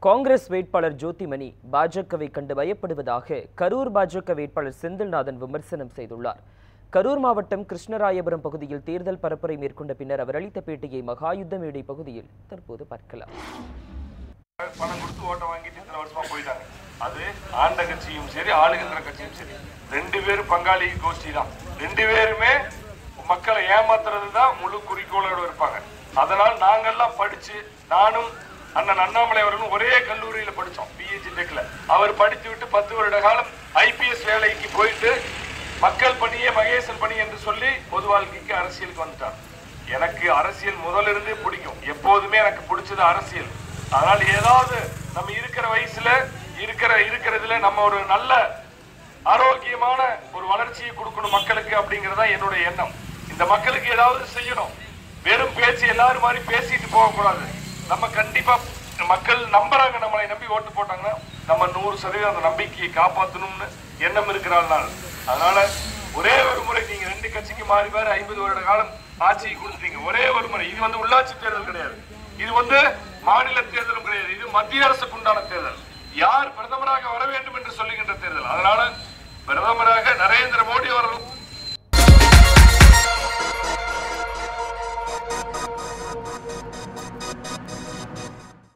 காங்கிரஸ் வேட்பாளர் ஜோதிமணி பாஜகவை கண்டு பயப்படுவதாக கரூர் பாஜக வேட்பாளர் செந்தில்நாதன் விமர்சனம் செய்துள்ளார். கரூர் மாவட்டம் கிருஷ்ணராயபுரம் பகுதியில் தேர்தல் பரப்புரை மேற்கொண்ட பின்னர் அவர் அளித்த பேட்டியை மகாயுத்த மேடை பகுதியில் தற்போது பார்க்கலாம். பணம் கொடுத்து ஓட்ட வாங்கிட்டு இத்தனை வருஷமா போயிட்டாங்க. அது ஆண்ட கட்சியும் சரி ஆளுகின்ற கட்சியும் சரி ரெண்டு பேரும் பங்காளி கோஷ்டி தான். ரெண்டு பேருமே மக்களை ஏமாத்துறது தான் முழு குறிக்கோளோட இருப்பாங்க. அதனால் நாங்கெல்லாம் படிச்சு நானும் அண்ணன் அண்ணாமலை அவர்களும் ஒரே கல்லூரியில படிச்சோம். பிஹெச்டி டெக்ல அவர் படித்து விட்டு 10 வருட காலம் ஐபிஎஸ் வேலைக்கு போயிட்டு மக்கள் பணியே மகேசன் பணி என்று சொல்லி பொது வாழ்க்கைக்கு அரசியலுக்கு வந்துட்டார். எனக்கு அரசியல் முதலிருந்தே பிடிக்கும். எப்போதுமே எனக்கு பிடிச்சது அரசியல். அதனால் ஏதாவது நம்ம இருக்கிற வயசுல இருக்கிறதுல நம்ம ஒரு நல்ல ஆரோக்கியமான ஒரு வளர்ச்சியை கொடுக்கணும் மக்களுக்கு அப்படிங்கறதா என்னுடைய எண்ணம். இந்த மக்களுக்கு ஏதாவது செய்யணும். வெறும் பேச்சு எல்லாரும் மாதிரி பேசிட்டு போக கூடாது. நம்ம கண்டிப்பா மக்கள் நம்புறாங்க, நம்மளை நம்பி ஓட்டு போட்டாங்கன்னா நம்ம 100% அந்த நம்பிக்கையை காப்பாற்றணும்னு எண்ணம் இருக்கிறாள். அதனால ஒரே ஒரு முறை நீங்க ரெண்டு கட்சிக்கு மாறி 50 வருட காலம் ஆட்சியை கொடுத்தீங்க. ஒரே ஒரு முறை. இது உள்ளாட்சி தேர்தல் கிடையாது, இது மாநில தேர்தலும் கிடையாது, இது மத்திய அரசுக்கு உண்டான தேர்தல். யார் பிரதமராக வர வேண்டும் என்று சொல்லுகின்ற தேர்தல். அதனால பிரதமராக நரேந்திர மோடி அவர்கள்